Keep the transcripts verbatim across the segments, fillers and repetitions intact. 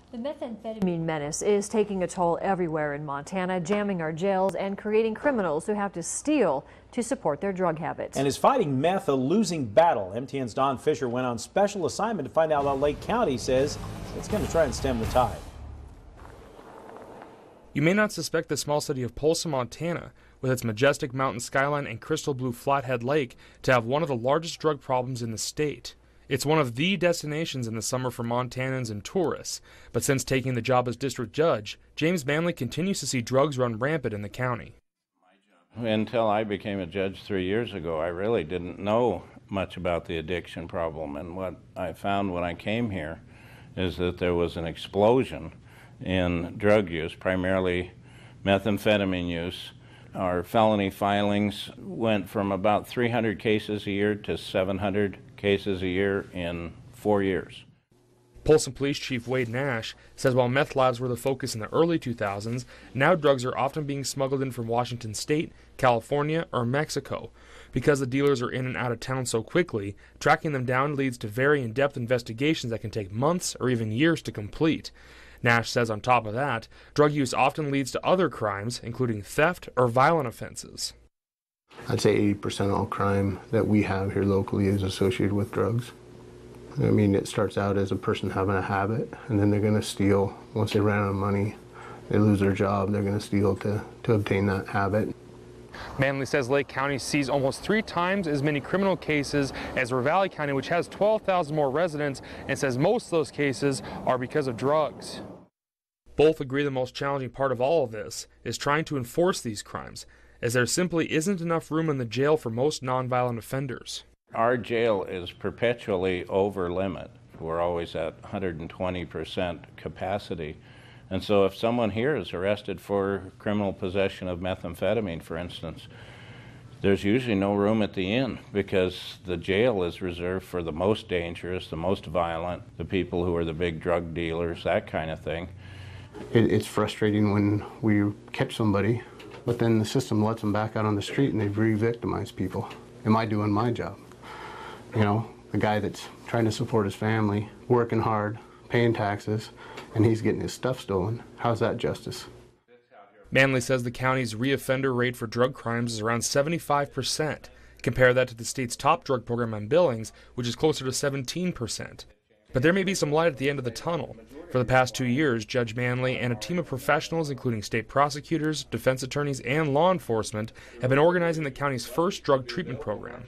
The methamphetamine menace is taking a toll everywhere in Montana, jamming our jails and creating criminals who have to steal to support their drug habits. And is fighting meth a losing battle? M T N's Don Fisher went on special assignment to find out how Lake County says it's going to try and stem the tide. You may not suspect the small city of Polson, Montana, with its majestic mountain skyline and crystal blue Flathead Lake, to have one of the largest drug problems in the state. It's one of the destinations in the summer for Montanans and tourists, but since taking the job as district judge, James Manley continues to see drugs run rampant in the county. Until I became a judge three years ago, I really didn't know much about the addiction problem, and what I found when I came here is that there was an explosion in drug use, primarily methamphetamine use. Our felony filings went from about three hundred cases a year to seven hundred cases a year in four years. Polson Police Chief Wade Nash says while meth labs were the focus in the early two thousands, now drugs are often being smuggled in from Washington State, California, or Mexico. Because the dealers are in and out of town so quickly, tracking them down leads to very in-depth investigations that can take months or even years to complete. Nash says on top of that, drug use often leads to other crimes, including theft or violent offenses. I'd say eighty percent of all crime that we have here locally is associated with drugs. I mean, it starts out as a person having a habit, and then they're going to steal. Once they run out of money, they lose their job, they're going to steal to, to obtain that habit. Manley says Lake County sees almost three times as many criminal cases as Ravalli County, which has twelve thousand more residents, and says most of those cases are because of drugs. Both agree the most challenging part of all of this is trying to enforce these crimes, as there simply isn't enough room in the jail for most nonviolent offenders. Our jail is perpetually over limit. We're always at one hundred twenty percent capacity. And so if someone here is arrested for criminal possession of methamphetamine, for instance, there's usually no room at the inn because the jail is reserved for the most dangerous, the most violent, the people who are the big drug dealers, that kind of thing. It, it's frustrating when we catch somebody, but then the system lets them back out on the street and they re-victimize people. Am I doing my job? You know, the guy that's trying to support his family, working hard, paying taxes, and he's getting his stuff stolen. How's that justice? Manley says the county's reoffender rate for drug crimes is around seventy-five percent. Compare that to the state's top drug program on Billings, which is closer to seventeen percent. But there may be some light at the end of the tunnel. For the past two years, Judge Manley and a team of professionals, including state prosecutors, defense attorneys, and law enforcement, have been organizing the county's first drug treatment program.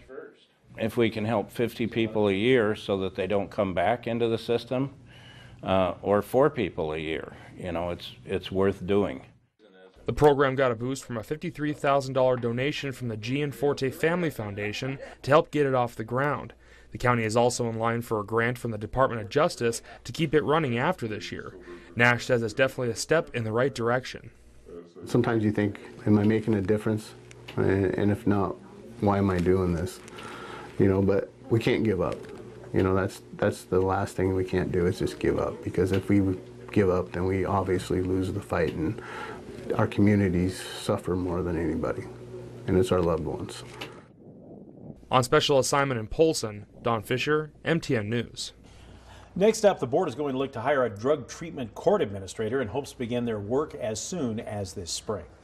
If we can help fifty people a year so that they don't come back into the system, uh, or four people a year, you know, it's, it's worth doing. The program got a boost from a fifty-three thousand dollars donation from the Gianforte Family Foundation to help get it off the ground. The county is also in line for a grant from the Department of Justice to keep it running after this year. Nash says it's definitely a step in the right direction. Sometimes you think, am I making a difference? And if not, why am I doing this? You know, but we can't give up. You know, that's that's the last thing we can't do is just give up, because if we give up, then we obviously lose the fight, and our communities suffer more than anybody, and it's our loved ones. On special assignment in Polson, Don Fisher, M T N News. Next up, the board is going to look to hire a drug treatment court administrator in hopes to begin their work as soon as this spring.